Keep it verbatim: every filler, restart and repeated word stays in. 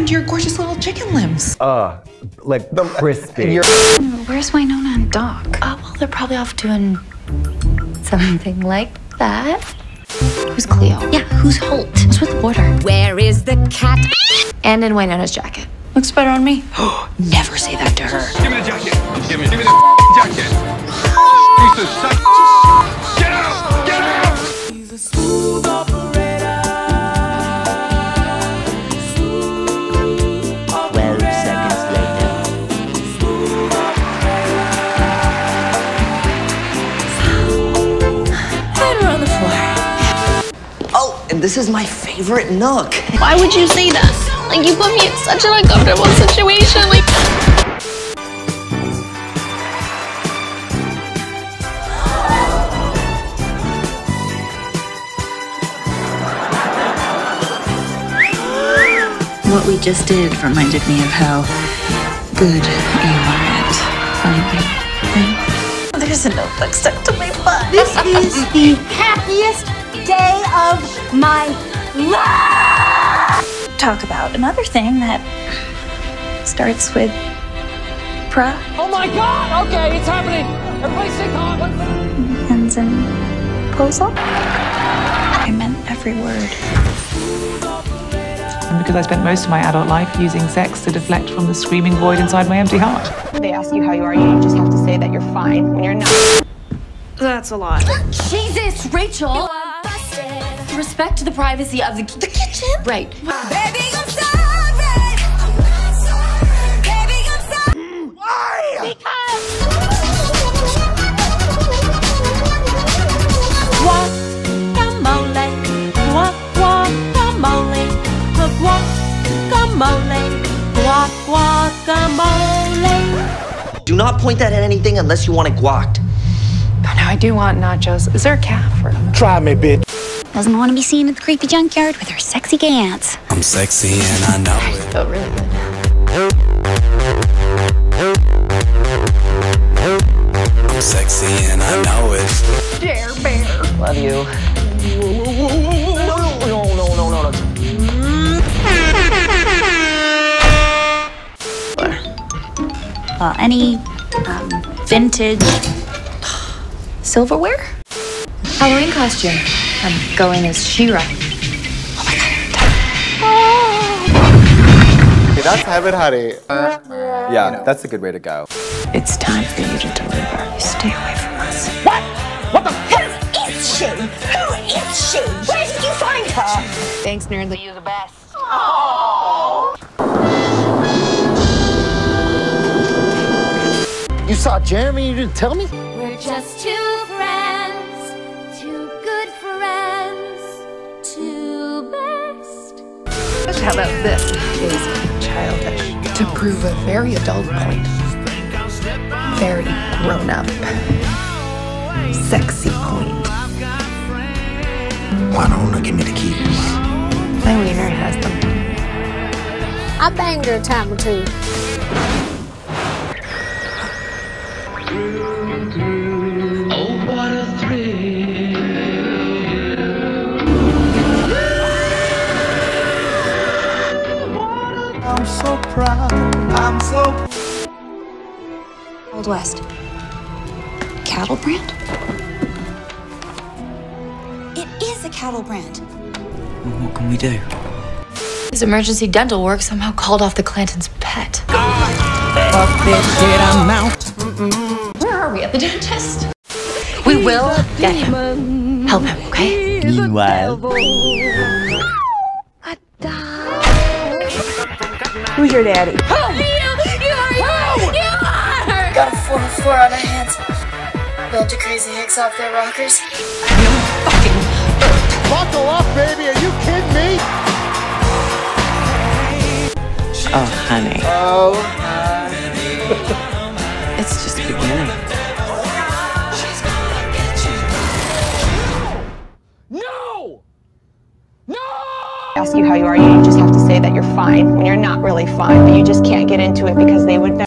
happened to your gorgeous little chicken limbs? Uh, like the crispy. Where's Wynonna and Doc? Oh, well, they're probably off doing something like that. Who's Cleo? Yeah, who's Holt? Who's with the border? Where is the cat? And in Wynonna's jacket. Looks better on me. Never say that to her. Give me the jacket. Give me, give me the jacket. Piece of shit. Get out! Get out! He's a smooth operator. Smooth operator. Twelve seconds later. Smooth operator. Right around the floor. Oh, and this is my favorite nook. Why would you say that? Like, you put me in such an uncomfortable situation. Like, what we just did reminded me of how good you are at finding things. There's a notebook stuck to my butt. This is the happiest day of my life! Talk about another thing that starts with pra. Oh my God! Okay, it's happening. Everybody stay calm. Ends in posal. I meant every word. And because I spent most of my adult life using sex to deflect from the screaming void inside my empty heart. They ask you how you are, you just have to say that you're fine when you're not. That's a lot. Jesus, Rachel! Respect the privacy of the, the kitchen. Right. Baby, I'm sorry. I'm not sorry. Baby, I'm sorry. Why? Because. Guacamole, guac guacamole, guacamole, guac guacamole. Do not point that at anything unless you want it guacked. Oh, no, I do want nachos. Is there a calf or? Try me, bitch. Doesn't want to be seen at the creepy junkyard with her sexy gay aunts. I'm sexy and I know it. Felt really good. I'm sexy and I know it. Dare bear. Love you. No, no, no, no, no, no. Uh, any um, vintage silverware? Halloween costume. I'm going as She-Ra. Oh my God. Okay, that's heaven, honey. Yeah, that's a good way to go. It's time for you to deliver. Stay away from us. What? What the Who is she? Who is she? Where did you find her? Thanks, Nerdly. You're the best. You saw Jeremy, you didn't tell me? We're just two friends, two good friends, two best. How about this? Is childish. To prove a very adult point. Very grown up. Sexy point. Why don't you give me the keys? My wiener has them. I banged her a time or two. Oh, what a thrill. I'm so proud. I'm so. Old West. Cattle brand? It is a cattle brand. What can we do? His emergency dental work somehow called off the Clantons' pet. Where are we? At the dentist? We will get him. Help him, okay? Meanwhile. Who's your daddy? You, you are, you are. Got a four and four on our hands. Built two crazy hicks off their rockers. Buckle up, baby. Are you kidding me? Oh, honey. Oh. It's just beginning. No! No! Ask you how you are, you just have to say that you're fine when you're not really fine, but you just can't get into it because they would know.